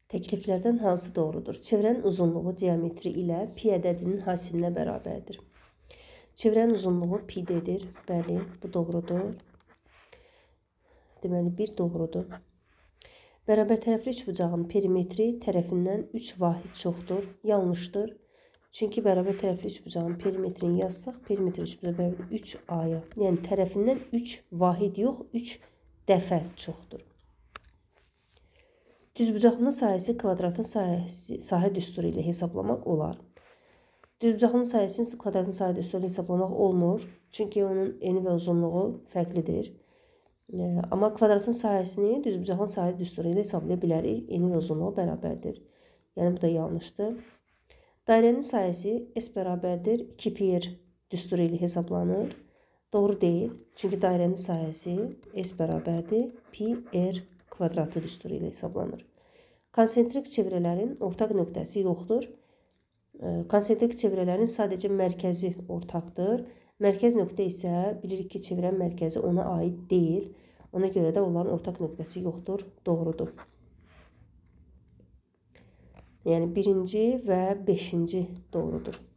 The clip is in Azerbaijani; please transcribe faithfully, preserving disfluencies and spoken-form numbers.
Təkliflərdən hansı doğrudur? Çevrənin uzunluğu diametri ilə pi ədədinin hasilinə bərabərdir. Çevrənin uzunluğu pi-dir. Bəli, bu doğrudur. Deməli, bir doğrudur. Bərabər tərəfli üçbucağın perimetri tərəfindən üç vahid çoxdur. Yanlışdır. Çünki bərabər tərəfli üçbucağın perimetrini yazsaq, perimetr üçbucağı bərabər üç a-ya. Yəni, tərəfindən üç vahid yox, üç dəfə çoxdur. Düzbucaqlının sahəsi kvadratın sahəsi, sahə düsturu ilə hesablamaq olar. Düzbucaqlının sahəsini kvadratın sahə düsturu ilə hesablamaq olmur. Çünki onun eni və uzunluğu fərqlidir. Amma kvadratın sahəsini düzbucaqlının sahə düsturu ilə hesablaya bilərik. Eni və uzunluğu bərabərdir. Yəni, bu da yanlışdır. Dairənin sahəsi S bərabərdir. iki pi r düsturu ilə hesablanır. Doğru deyil. Çünki dairənin sahəsi S bərabərdir. Pi r kvadratı düsturu ilə hesablanır. Konsentrik çevrələrin ortaq nöqtəsi yoxdur. Konsentrik çevrələrin sadəcə mərkəzi ortaqdır. Mərkəz nöqtə isə bilirik ki, çevrənin mərkəzi ona aid deyil. Ona görə də onların ortaq nöqtəsi yoxdur. Doğrudur. Yəni, birinci və beşinci doğrudur.